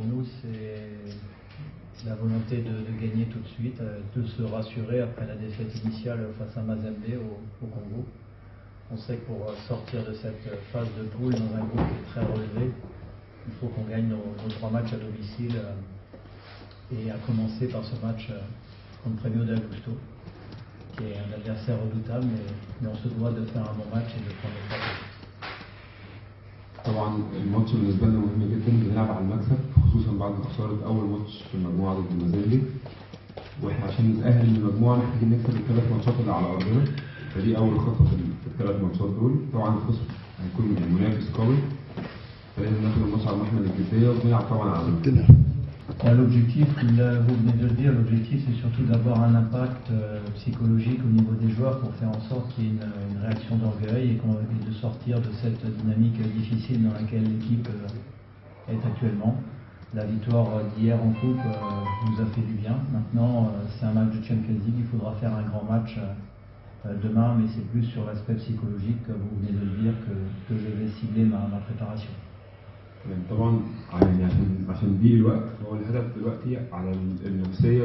nous, c'est la volonté de gagner tout de suite, de se rassurer après la défaite initiale face à Mazembe au Congo. On sait que pour sortir de cette phase de poule dans un groupe qui est très relevé, il faut qu'on gagne nos 3 matchs à domicile, et à commencer par ce match contre Premio de Augusto, qui est un adversaire redoutable, mais on se doit de faire un bon match et de prendre les 3 points. طبعا الماتش بالنسبه لنا مهم جدا، بنلعب على المكسب خصوصا بعد خساره اول ماتش في المجموعه ضد المازيمبي، واحنا عشان نتاهل للمجموعه محتاجين نكسب ال3 ماتشات اللي على ارضنا، فدي اول خطوه في ال3 ماتشات دول. طبعا الخصم هيكون منافس قوي، فلازم ناخد الماتش على محمل الجديه وبنلعب طبعا على المكسب. L'objectif, vous venez de le dire, l'objectif c'est surtout d'avoir un impact psychologique au niveau des joueurs pour faire en sorte qu'il y ait une réaction d'orgueil et de sortir de cette dynamique difficile dans laquelle l'équipe est actuellement. La victoire d'hier en coupe nous a fait du bien. Maintenant, c'est un match de Champions League, il faudra faire un grand match demain, mais c'est plus sur l'aspect psychologique, comme vous venez de le dire, que je vais cibler ma préparation. طبعا يعني عشان دي الوقت، هو الهدف دلوقتي على النفسيه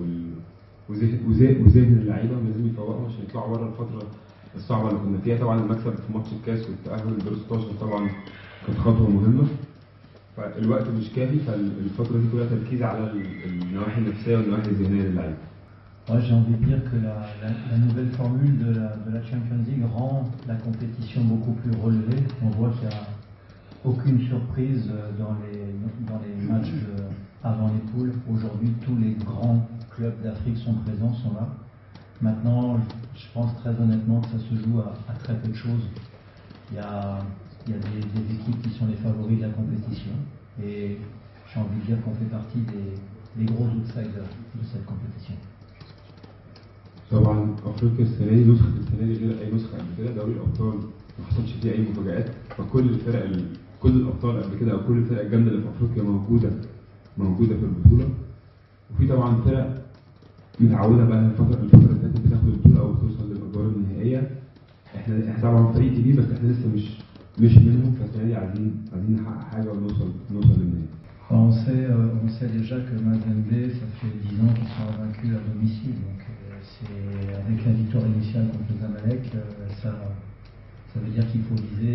وذهن اللعيبه، لازم يفوقوا عشان يطلعوا بره الفتره الصعبه اللي كنا فيها. طبعا المكسب في ماتش الكاس والتاهل لدور 16 طبعا كانت خطوه مهمه، فالوقت مش كافي، فالفتره دي كلها تركيز على النواحي النفسيه والنواحي الذهنيه للعيبه. Ouais, j'ai envie de dire que la nouvelle formule de la Champions League rend la compétition beaucoup plus relevée. On voit qu'il y a aucune surprise dans les matchs avant les poules. Aujourd'hui, tous les grands clubs d'Afrique sont présents, sont là. Maintenant, je pense très honnêtement que ça se joue à très peu de choses. Il y a des équipes qui sont les favoris de la compétition. Et j'ai envie de dire qu'on fait partie des gros outsiders de cette compétition. طبعا افريقيا السنه دي غير اي نسخه قبل كده. دوري الابطال ما حصلش فيه اي مفاجآت، فكل كل الابطال قبل كده او كل الفرق الجامده اللي في افريقيا موجوده في البطوله. وفي طبعا فرق متعوده بقى الفتره اللي فاتت بتاخد البطوله او توصل للادوار النهائيه. احنا طبعا فريق كبير بس احنا لسه مش منهم، فالسنه دي عايزين نحقق حاجه ونوصل للنهائي. On sait déjà que Mazembe, ça fait 10 ans qu'ils sont vaincus à domicile. Donc c'est avec la victoire initiale contre le Zamalek, ça veut dire qu'il faut viser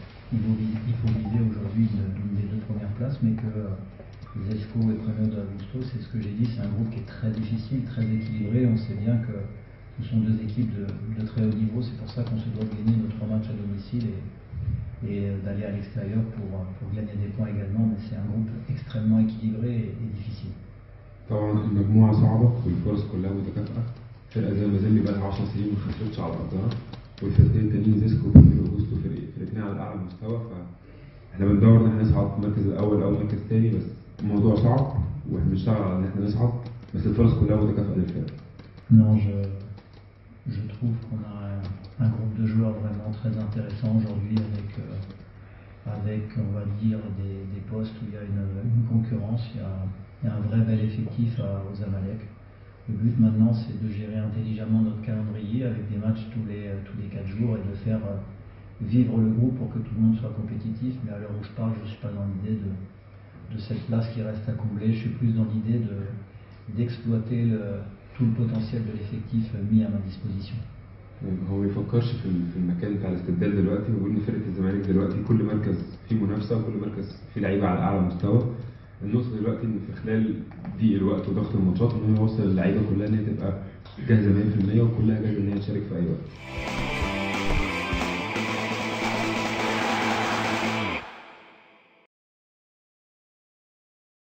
aujourd'hui une des 2 premières places, mais que Zesco et Premio de Augusto, c'est ce que j'ai dit, c'est un groupe qui est très difficile, très équilibré. On sait bien que ce sont 2 équipes de très haut niveau, c'est pour ça qu'on se doit gagner nos 3 matchs à domicile et d'aller à l'extérieur pour gagner des points également, mais c'est un groupe extrêmement équilibré et difficile. طبعا المجموعه صعبه والفرص كلها متكافئه. فرقه زي مازيمبي بقى لها 10 سنين ما خسرتش على ارضها، والفرقتين التانيين زيسكو وبرميلو اوجوستو فرقتين على اعلى مستوى، فاحنا بندور ان احنا نصعد في المركز الاول او المركز الثاني، بس الموضوع صعب واحنا بنشتغل على ان احنا نصعد، بس الفرص كلها متكافئه للفرق. Non, je trouve qu'on a un groupe de joueurs vraiment très intéressant aujourd'hui avec on va dire des postes où il y a une concurrence, il y a un vrai bel effectif aux Zamalek. Le but maintenant c'est de gérer intelligemment notre calendrier avec des matchs tous les 4 jours et de faire vivre le groupe pour que tout le monde soit compétitif. Mais à l'heure où je parle, je ne suis pas dans l'idée de cette place qui reste à combler, je suis plus dans l'idée d'exploiter tout le potentiel de l'effectif mis à ma disposition. هو ما بيفكرش في المكان بتاع الاستبدال دلوقتي، وبيقول ان فرقه الزمالك دلوقتي كل مركز فيه منافسه وكل مركز فيه لعيبه على اعلى مستوى. النقطه دلوقتي ان في خلال ضيق الوقت وضغط الماتشات ان هو يوصل اللعيبه كلها ان هي تبقى جاهزه 100% وكلها جاهزه ان هي تشارك في اي وقت.